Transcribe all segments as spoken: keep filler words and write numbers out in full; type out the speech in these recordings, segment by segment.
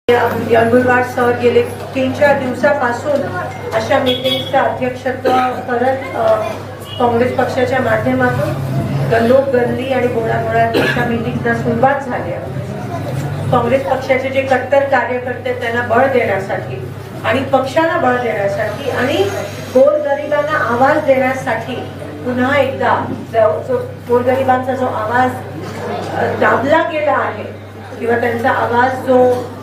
यळगुळवार sir गेले तीन चार दिवसापासून अशा मीटिंगचं अध्यक्षत्व करत काँग्रेस पक्षाच्या माध्यमातून गल्लोक गल्ली आणि गोळागोळात अशा मीटिंगला सुरुवात झाली आहे। काँग्रेस पक्षाचे जे कट्टर कार्यकर्ते त्यांना बळ देण्यासाठी आणि पक्षाला बळ देण्यासाठी आणि गोरगरिबांना आवाज देण्यासाठी पुन्हा एकदा जो गोरगरिबांचा जो आवाज दाबला गेला आहे किंवा त्यांचा आवाज जो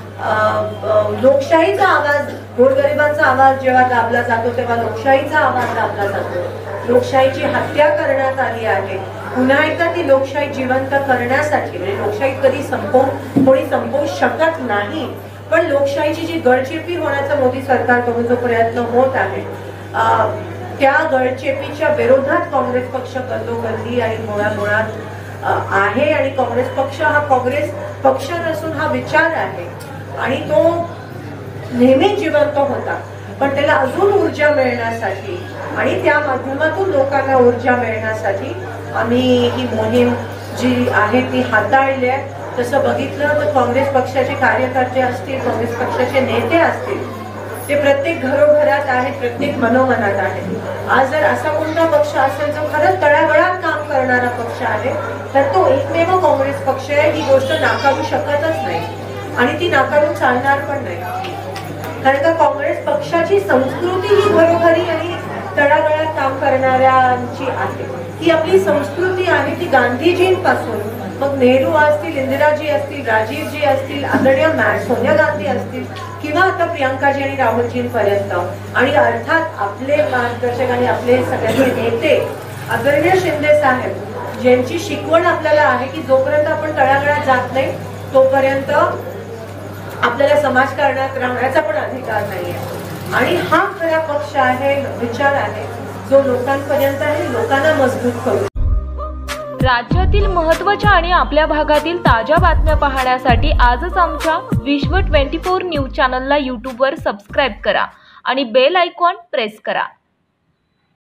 लोकशाहीचा आवाज गोरगरिबांचा आवाज जेव्हा दाबला जातो तेव्हा लोकशाहीचा आवाज दाबला जातो। लोकशाहीची हत्या करण्यात आली आहे। पुन्हा एकदा ती लोकशाही जिवंत करण्यासाठी म्हणजे लोकशाही कधी संपवू कोणी संपवू शकत नाही, पण लोकशाहीची जी गळचेपी होण्याचा मोदी सरकारकडून जो प्रयत्न होत आहे त्या गळचेपीच्या विरोधात काँग्रेस पक्ष गल्लोगल्ली आणि गोळागोळात आहे आणि काँग्रेस पक्ष हा काँग्रेस पक्ष नसून हा विचार आहे आणि तो नेहमी जिवंत होता, पण त्याला अजून ऊर्जा मिळण्यासाठी आणि त्या माध्यमातून लोकांना ऊर्जा मिळण्यासाठी आम्ही ही मोहीम जी आहे ती हाताळली आहे। तसं बघितलं तर काँग्रेस पक्षाचे कार्यकर्ते असतील, काँग्रेस पक्षाचे नेते असतील, ते प्रत्येक घरोघरात आहेत, प्रत्येक मनोमनात आहेत। आज जर असा कोणता पक्ष असेल जो खरंच तळागाळात काम करणारा पक्ष आहे तर तो एकमेव काँग्रेस पक्ष आहे। ही गोष्ट नाकारू शकतच नाही आणि ती नाकारून चालणार पण नाही, कारण का काँग्रेस पक्षाची संस्कृती ही घरोघरी आणि तळागाळात काम करणाऱ्यांची आहे। ही आपली संस्कृती आहे, ती गांधीजींपासून मग नेहरू असतील, इंदिराजी असतील, राजीवजी असतील, आदरणीय सोनिया गांधी असतील किंवा आता प्रियंकाजी आणि राहुलजींपर्यंत आणि अर्थात आपले मार्गदर्शक आणि आपले सगळ्यांचे नेते आदरणीय शिंदे साहेब ज्यांची शिकवण आपल्याला आहे की जोपर्यंत आपण तळागाळात जात नाही तोपर्यंत आपल्याला समाजकारणात राहण्याचा पण अधिकार नाहीये आणि हा खरा पक्ष आहे, विचार आहे जो लोकांपर्यंत आहे, लोकांना मजबूत करू। राज्यातील महत्त्वाच्या आणि आपल्या भागातील ताज्या बातम्या पाहण्यासाठी आजच आमच्या विश्व चोवीस न्यूज चॅनलला यूट्यूबवर सबस्क्राईब करा आणि बेल आयकॉन प्रेस करा।